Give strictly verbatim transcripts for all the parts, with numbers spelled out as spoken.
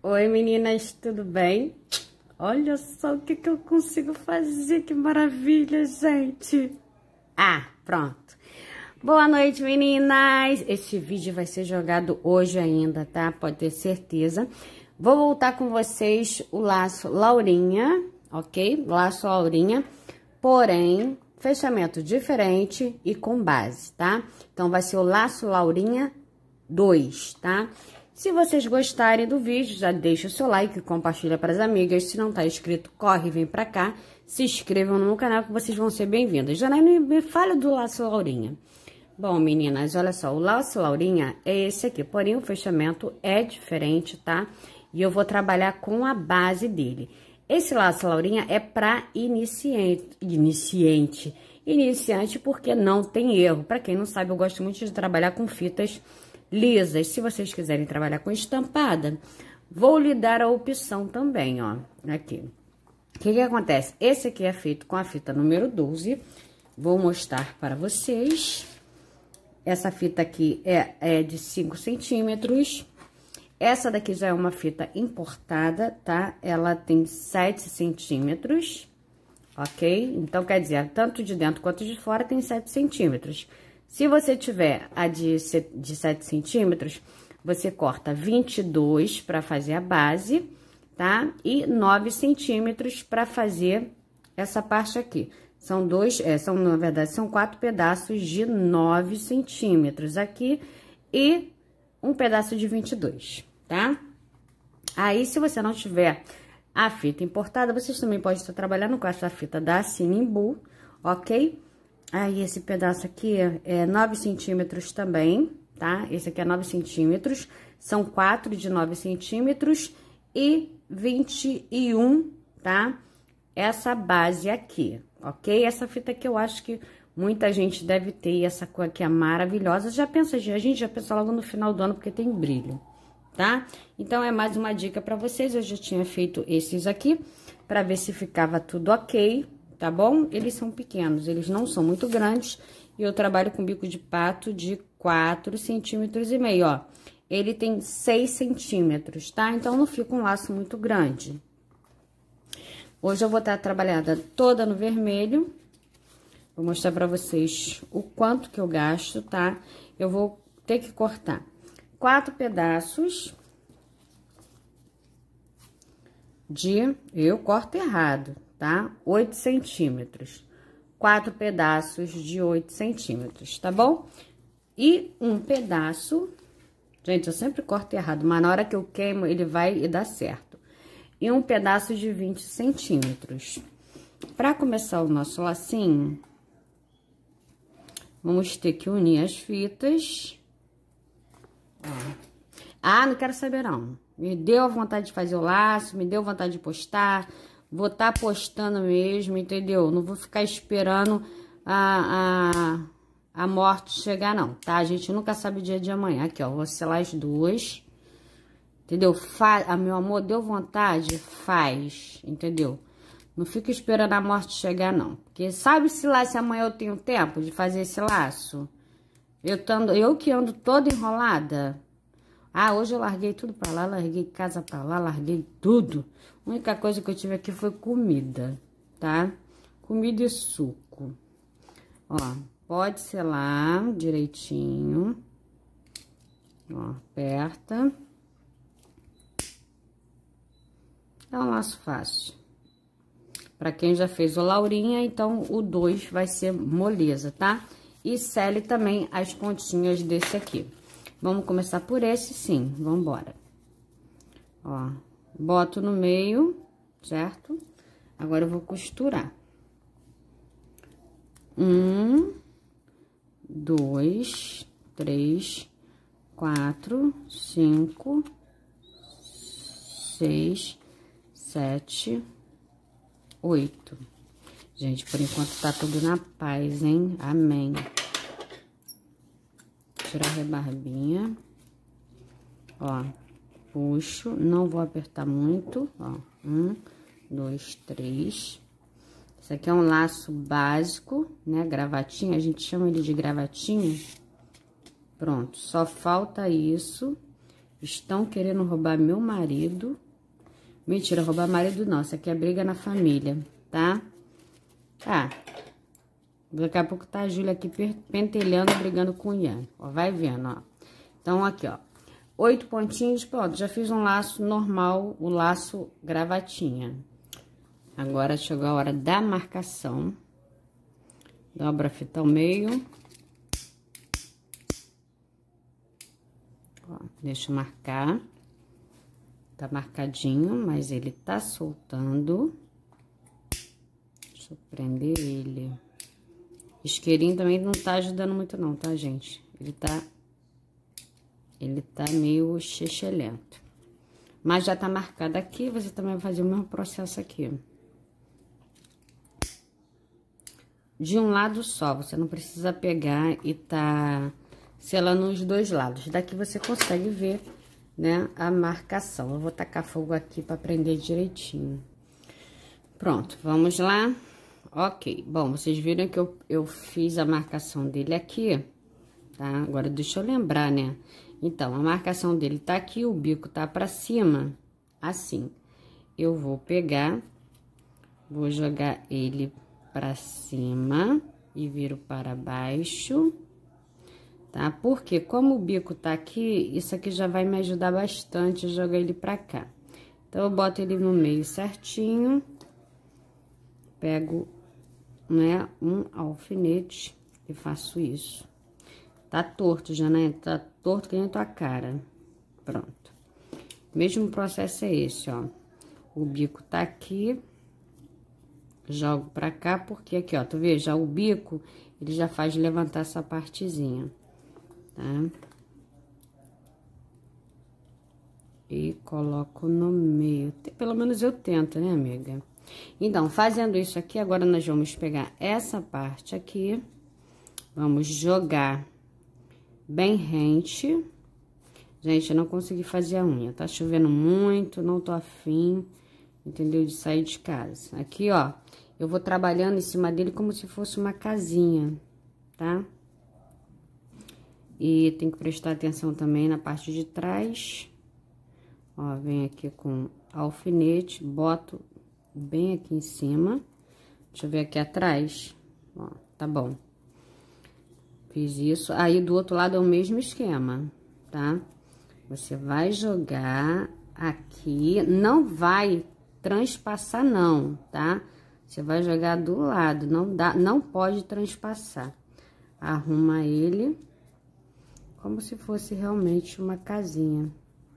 Oi, meninas, tudo bem? Olha só o que, que eu consigo fazer, que maravilha, gente! Ah, pronto. Boa noite, meninas! Este vídeo vai ser jogado hoje ainda, tá? Pode ter certeza. Vou voltar com vocês o laço Laurinha, ok? Laço Laurinha, porém, fechamento diferente e com base, tá? Então, vai ser o laço Laurinha dois, tá? Se vocês gostarem do vídeo, já deixa o seu like, compartilha para as amigas. Se não tá inscrito, corre, vem pra cá. Se inscrevam no meu canal que vocês vão ser bem-vindas. Já nem me fala do laço Laurinha. Bom, meninas, olha só, o laço Laurinha é esse aqui, porém o fechamento é diferente, tá? E eu vou trabalhar com a base dele. Esse laço Laurinha é para iniciante, iniciante, iniciante porque não tem erro. Para quem não sabe, eu gosto muito de trabalhar com fitas lisas. Se vocês quiserem trabalhar com estampada, vou lhe dar a opção também, ó, aqui. O que que acontece? Esse aqui é feito com a fita número doze, vou mostrar para vocês. Essa fita aqui é, é de cinco centímetros. Essa daqui já é uma fita importada, tá? Ela tem sete centímetros, ok? Então, quer dizer, tanto de dentro quanto de fora tem sete centímetros. Se você tiver a de, de sete centímetros, você corta vinte e dois para fazer a base, tá? E nove centímetros para fazer essa parte aqui. São dois, é, são, na verdade, são quatro pedaços de nove centímetros aqui e um pedaço de vinte e dois, tá? Aí, se você não tiver a fita importada, vocês também podem estar trabalhando com essa fita da Sinimbu, ok? Aí, esse pedaço aqui é nove centímetros também, tá? Esse aqui é nove centímetros, são quatro de nove centímetros e vinte e um, tá? Essa base aqui, ok? Essa fita aqui eu acho que muita gente deve ter, e essa cor aqui é maravilhosa. Já pensa, a gente já pensa logo no final do ano, porque tem brilho, tá? Então, é mais uma dica pra vocês. Eu já tinha feito esses aqui, pra ver se ficava tudo ok, tá bom? Eles são pequenos, eles não são muito grandes, e eu trabalho com bico de pato de quatro centímetros e meio, ó. Ele tem seis centímetros, tá? Então, não fica um laço muito grande. Hoje eu vou estar trabalhada toda no vermelho. Vou mostrar pra vocês o quanto que eu gasto, tá? Eu vou ter que cortar quatro pedaços de... Eu corto errado, tá? oito centímetros. Quatro pedaços de oito centímetros, tá bom? E um pedaço... Gente, eu sempre corto errado, mas na hora que eu queimo, ele vai e dá certo. E um pedaço de vinte centímetros. Pra começar o nosso lacinho... Vamos ter que unir as fitas. Ó. Ah, não quero saber não. Me deu a vontade de fazer o laço, me deu vontade de postar. Vou estar tá postando mesmo, entendeu? Não vou ficar esperando a, a, a morte chegar não, tá? A gente nunca sabe o dia de amanhã. Aqui, ó, vou selar as duas. Entendeu? Fa ah, meu amor, deu vontade? Faz, entendeu? Não fica esperando a morte chegar, não. Porque sabe-se lá se amanhã eu tenho tempo de fazer esse laço? Eu, tando, eu que ando toda enrolada. Ah, hoje eu larguei tudo pra lá, larguei casa pra lá, larguei tudo. A única coisa que eu tive aqui foi comida, tá? Comida e suco. Ó, pode selar direitinho. Ó, aperta. É um laço fácil. Pra quem já fez o Laurinha, então o dois vai ser moleza, tá? E sele também as pontinhas desse aqui. Vamos começar por esse, sim. Vamos embora. Ó, boto no meio, certo? Agora eu vou costurar. Um, dois, três, quatro, cinco, seis, sete... Oito. Gente, por enquanto tá tudo na paz, hein? Amém. Tirar a rebarbinha. Ó, puxo. Não vou apertar muito, ó. Um, dois, três. Isso aqui é um laço básico, né? Gravatinha, a gente chama ele de gravatinha. Pronto, só falta isso. Estão querendo roubar meu marido. Mentira, roubar marido não. Isso aqui é briga na família, tá? Ah, daqui a pouco tá a Júlia aqui pentelhando, brigando com o Ian. Ó, vai vendo, ó. Então, aqui, ó. Oito pontinhos, pronto. Já fiz um laço normal, o laço gravatinha. Agora chegou a hora da marcação. Dobra a fita ao meio. Ó, deixa eu marcar. Tá marcadinho, mas ele tá soltando. Deixa eu prender ele. Isqueirinho também não tá ajudando muito não, tá, gente? Ele tá... Ele tá meio chechelento. Mas já tá marcado aqui, você também vai fazer o mesmo processo aqui. De um lado só, você não precisa pegar e tá selando os dois lados. Daqui você consegue ver, né, a marcação. Eu vou tacar fogo aqui pra prender direitinho. Pronto, vamos lá. Ok, bom, vocês viram que eu, eu fiz a marcação dele aqui, tá? Agora, deixa eu lembrar, né? Então, a marcação dele tá aqui, o bico tá pra cima, assim. Eu vou pegar, vou jogar ele pra cima e viro para baixo, tá? Porque como o bico tá aqui, isso aqui já vai me ajudar bastante a jogar ele pra cá. Então, eu boto ele no meio certinho, pego, né, um alfinete e faço isso. Tá torto já, né? Tá torto que nem tua cara. Pronto. Mesmo processo é esse, ó. O bico tá aqui. Jogo pra cá, porque aqui, ó, tu vê, já o bico, ele já faz levantar essa partezinha, tá? E coloco no meio. Pelo menos eu tento, né, amiga? Então, fazendo isso aqui, agora nós vamos pegar essa parte aqui, vamos jogar bem rente. Gente, eu não consegui fazer a unha, tá chovendo muito, não tô afim, entendeu? De sair de casa. Aqui, ó, eu vou trabalhando em cima dele como se fosse uma casinha, tá? E tem que prestar atenção também na parte de trás. Ó, vem aqui com alfinete, boto bem aqui em cima. Deixa eu ver aqui atrás. Ó, tá bom. Fiz isso. Aí, do outro lado é o mesmo esquema, tá? Você vai jogar aqui, não vai transpassar não, tá? Você vai jogar do lado, não dá, não pode transpassar. Arruma ele como se fosse realmente uma casinha.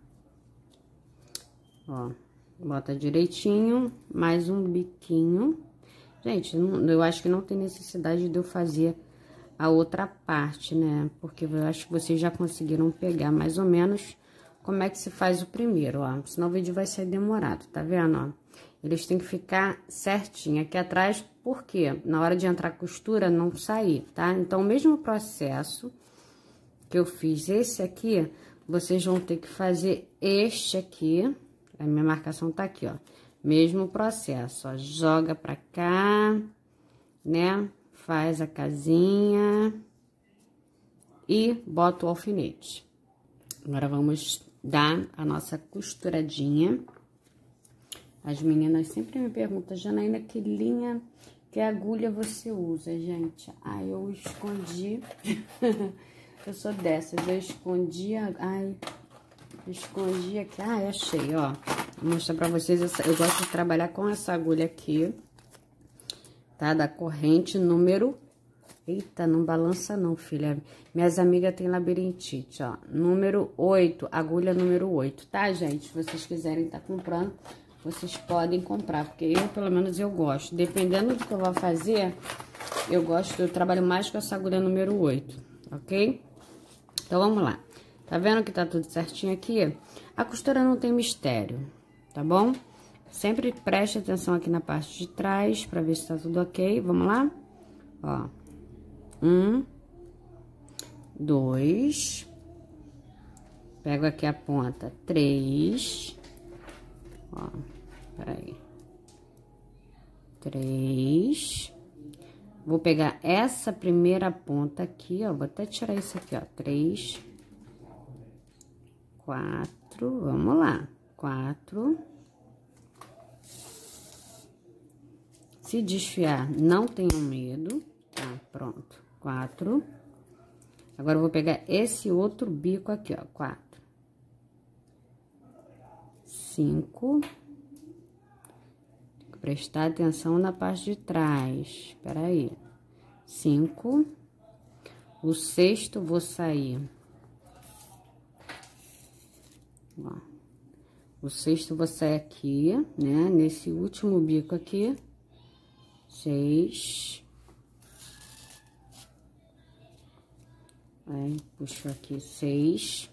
Ó, bota direitinho, mais um biquinho. Gente, eu acho que não tem necessidade de eu fazer a outra parte, né? Porque eu acho que vocês já conseguiram pegar mais ou menos como é que se faz o primeiro, ó. Senão o vídeo vai ser demorado, tá vendo, ó? Eles têm que ficar certinho aqui atrás, porque na hora de entrar costura não sair, tá? Então, o mesmo processo que eu fiz esse aqui, vocês vão ter que fazer este aqui. A minha marcação tá aqui, ó. Mesmo processo, ó. Joga pra cá, né? Faz a casinha e bota o alfinete. Agora, vamos dar a nossa costuradinha. As meninas sempre me perguntam, Janaína, que linha, que agulha você usa, gente? Ah, eu escondi. Eu sou dessas, eu escondi, a... ai, eu escondi aqui. Ah, achei, ó. Vou mostrar pra vocês, essa... eu gosto de trabalhar com essa agulha aqui, tá? Da corrente número... Eita, não balança não, filha. Minhas amigas têm labirintite, ó. Número oito, agulha número oito, tá, gente? Se vocês quiserem estar comprando, vocês podem comprar, porque eu, pelo menos, eu gosto. Dependendo do que eu vou fazer, eu gosto, eu trabalho mais com essa agulha número oito, ok? Então, vamos lá. Tá vendo que tá tudo certinho aqui? A costura não tem mistério, tá bom? Sempre preste atenção aqui na parte de trás, pra ver se tá tudo ok. Vamos lá? Ó. Um, dois, pego aqui a ponta, três, ó, peraí, três, vou pegar essa primeira ponta aqui, ó, vou até tirar isso aqui, ó, três, quatro, quatro, vamos lá, quatro. Se desfiar, não tenham medo, tá? Pronto, quatro. Agora, eu vou pegar esse outro bico aqui, ó, quatro. Cinco. Tem que prestar atenção na parte de trás, espera aí. Cinco. O sexto, vou sair. Ó. O sexto, vou sair aqui, né? Nesse último bico aqui. Seis. Aí, puxo aqui seis.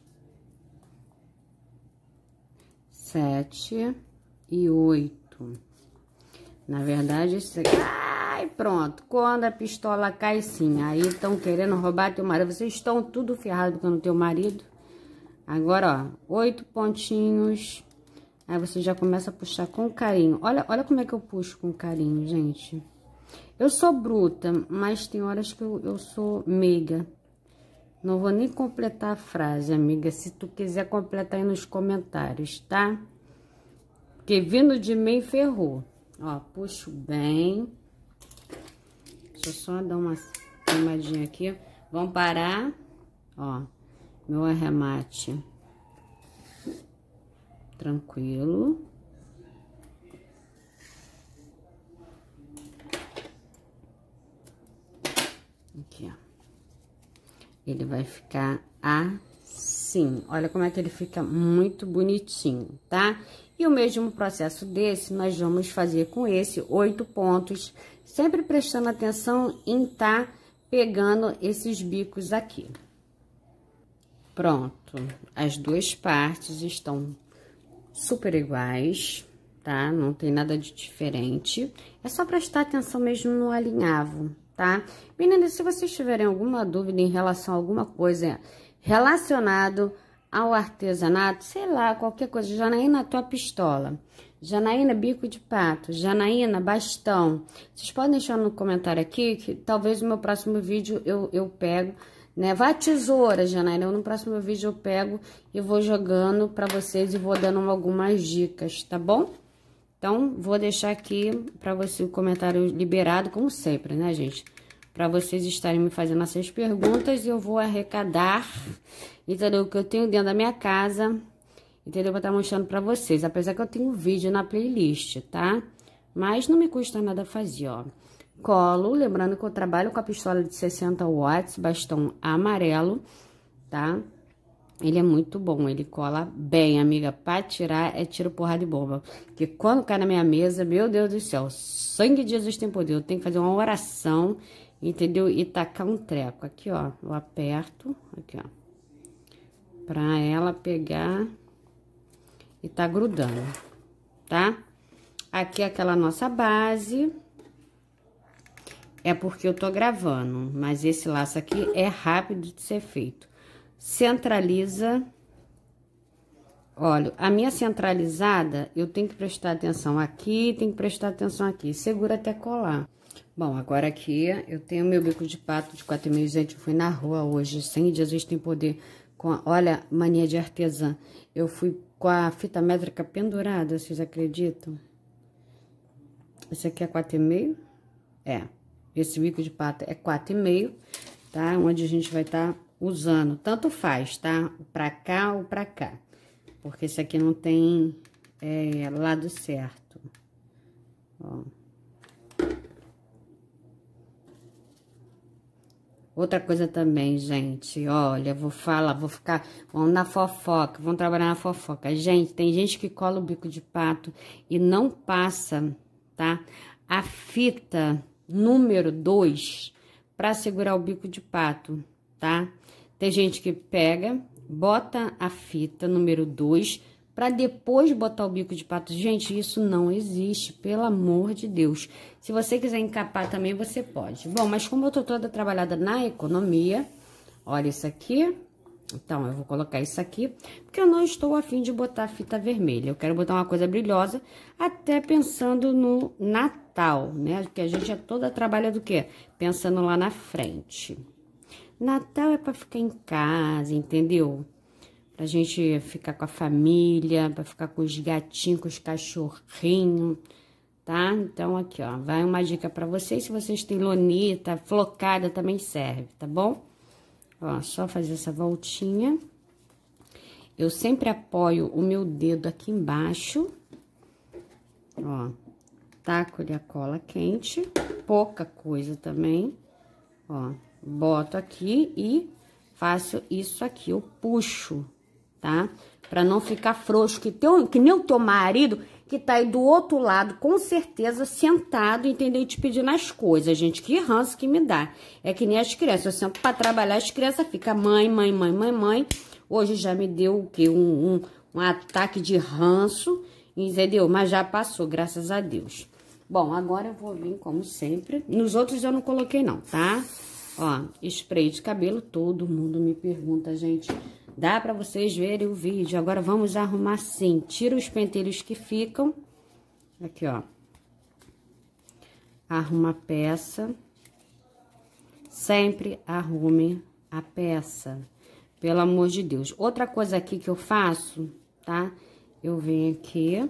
Sete e oito. Na verdade, isso aqui... Ai, pronto. Quando a pistola cai, sim. Aí, estão querendo roubar teu marido. Vocês estão tudo ferrados com o teu marido. Agora, ó, oito pontinhos. Aí, você já começa a puxar com carinho. Olha, olha como é que eu puxo com carinho, gente. Eu sou bruta, mas tem horas que eu, eu sou meiga. Não vou nem completar a frase, amiga. Se tu quiser completar aí nos comentários, tá? Porque vindo de mim, ferrou. Ó, puxo bem. Deixa eu só dar uma queimadinha aqui. Vamos parar. Ó, meu arremate. Tranquilo. Aqui, ó. Ele vai ficar assim. Olha como é que ele fica muito bonitinho, tá? E o mesmo processo desse, nós vamos fazer com esse oito pontos, sempre prestando atenção em tá pegando esses bicos aqui. Pronto. As duas partes estão super iguais, tá? Não tem nada de diferente. É só prestar atenção mesmo no alinhavo, tá? Meninas, se vocês tiverem alguma dúvida em relação a alguma coisa relacionado ao artesanato, sei lá, qualquer coisa, Janaína, tua pistola, Janaína, bico de pato, Janaína, bastão, vocês podem deixar no comentário aqui, que talvez no meu próximo vídeo eu, eu pego, né? Vá tesoura, Janaína, no próximo vídeo eu pego e vou jogando pra vocês e vou dando algumas dicas, tá bom? Então, vou deixar aqui pra você o comentário liberado, como sempre, né, gente? Pra vocês estarem me fazendo essas perguntas e eu vou arrecadar, entendeu? O que eu tenho dentro da minha casa, entendeu? Pra estar mostrando pra vocês. Apesar que eu tenho vídeo na playlist, tá? Mas não me custa nada fazer, ó. Colo, lembrando que eu trabalho com a pistola de sessenta watts, bastão amarelo, tá? Ele é muito bom, ele cola bem, amiga. Pra tirar, é tiro, porrada de bomba. Porque quando cai na minha mesa, meu Deus do céu, sangue de Jesus tem poder. Eu tenho que fazer uma oração, entendeu? E tacar um treco. Aqui, ó, eu aperto, aqui, ó. Pra ela pegar e tá grudando, tá? Aqui é aquela nossa base. É porque eu tô gravando, mas esse laço aqui é rápido de ser feito. Centraliza. Olha, a minha centralizada, eu tenho que prestar atenção aqui, tenho que prestar atenção aqui. Segura até colar. Bom, agora aqui eu tenho meu bico de pato de quatro e meio. Gente, eu fui na rua hoje, sem Jesus tem poder. Com a, olha, mania de artesã. Eu fui com a fita métrica pendurada, vocês acreditam? Esse aqui é quatro e meio? É. Esse bico de pato é quatro e meio, tá? Onde a gente vai estar tá usando. Tanto faz, tá? Pra cá ou pra cá. Porque esse aqui não tem é, lado certo. Ó. Outra coisa também, gente, olha, vou falar, vou ficar, vamos na fofoca, vamos trabalhar na fofoca. Gente, tem gente que cola o bico de pato e não passa, tá? A fita número dois para segurar o bico de pato, tá? Tem gente que pega, bota a fita número dois para depois botar o bico de pato. Gente, isso não existe, pelo amor de Deus. Se você quiser encapar também, você pode. Bom, mas como eu tô toda trabalhada na economia, olha isso aqui. Então, eu vou colocar isso aqui, porque eu não estou a fim de botar fita vermelha. Eu quero botar uma coisa brilhosa, até pensando no Natal, né? Porque a gente é toda trabalha do quê? Pensando lá na frente. Natal é pra ficar em casa, entendeu? pra gente ficar com a família, pra ficar com os gatinhos, com os cachorrinhos, tá? Então, aqui, ó, vai uma dica pra vocês. Se vocês têm lonita, flocada, também serve, tá bom? Ó, só fazer essa voltinha. Eu sempre apoio o meu dedo aqui embaixo. Ó, taco-lhe a cola quente, pouca coisa também. Ó, boto aqui e faço isso aqui, eu puxo, tá? Pra não ficar frouxo, que, teu, que nem o teu marido, que tá aí do outro lado, com certeza, sentado, entendeu? Te pedindo as coisas, gente, que ranço que me dá. É que nem as crianças, eu sento pra trabalhar, as crianças ficam mãe, mãe, mãe, mãe, mãe. Hoje já me deu o quê? Um, um, um ataque de ranço, entendeu? Mas já passou, graças a Deus. Bom, agora eu vou vir como sempre. Nos outros eu não coloquei não, tá? Ó, spray de cabelo, todo mundo me pergunta, gente. Dá pra vocês verem o vídeo. Agora vamos arrumar sim. Tira os pentelhos que ficam. Aqui, ó. Arruma a peça. Sempre arrume a peça. Pelo amor de Deus. Outra coisa aqui que eu faço, tá? Eu venho aqui.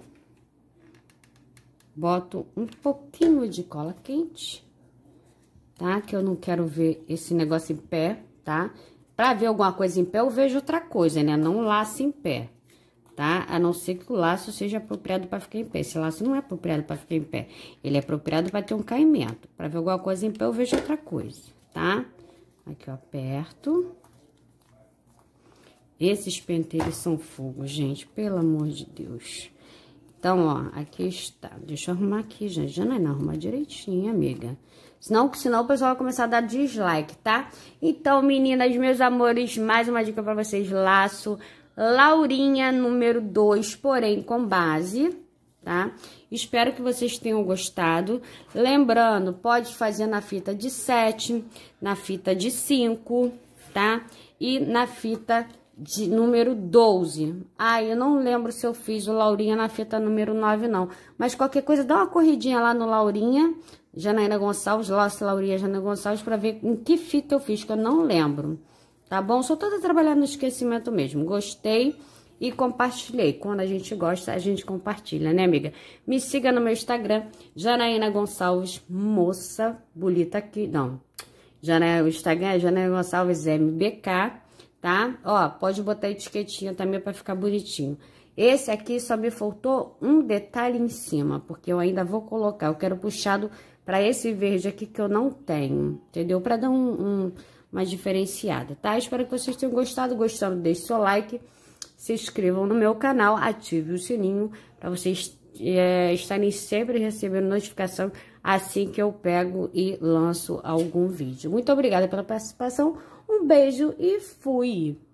Boto um pouquinho de cola quente. Tá? Que eu não quero ver esse negócio em pé, tá? Pra ver alguma coisa em pé, eu vejo outra coisa, né? Não laço em pé, tá? A não ser que o laço seja apropriado pra ficar em pé. Esse laço não é apropriado pra ficar em pé. Ele é apropriado pra ter um caimento. Pra ver alguma coisa em pé, eu vejo outra coisa, tá? Aqui, ó, aperto. Esses pentelhos são fogo, gente. Pelo amor de Deus. Então, ó, aqui está. Deixa eu arrumar aqui, gente. Já não é não, arrumar direitinho, amiga. Senão, senão o pessoal vai começar a dar dislike, tá? Então, meninas, meus amores, mais uma dica pra vocês. Laço Laurinha número dois, porém com base, tá? Espero que vocês tenham gostado. Lembrando, pode fazer na fita de sete, na fita de cinco, tá? E na fita de número doze. Ah, eu não lembro se eu fiz o Laurinha na fita número nove, não. Mas qualquer coisa, dá uma corridinha lá no Laurinha, Janaína Gonçalves, Laço Laurinha Janaína Gonçalves, pra ver em que fita eu fiz, que eu não lembro. Tá bom? Só toda trabalhando no esquecimento mesmo. Gostei e compartilhei. Quando a gente gosta, a gente compartilha, né, amiga? Me siga no meu Instagram, Janaína Gonçalves, moça bonita aqui. Não, Janaína, o Instagram é Janaína Gonçalves M B K. Tá? Ó, pode botar etiquetinha também pra ficar bonitinho. Esse aqui só me faltou um detalhe em cima, porque eu ainda vou colocar. Eu quero puxado pra esse verde aqui que eu não tenho, entendeu? Pra dar um, um, uma diferenciada, tá? Espero que vocês tenham gostado. Gostando, deixe seu like, se inscrevam no meu canal, ative o sininho pra vocês é, estarem sempre recebendo notificação assim que eu pego e lanço algum vídeo. Muito obrigada pela participação. Um beijo e fui!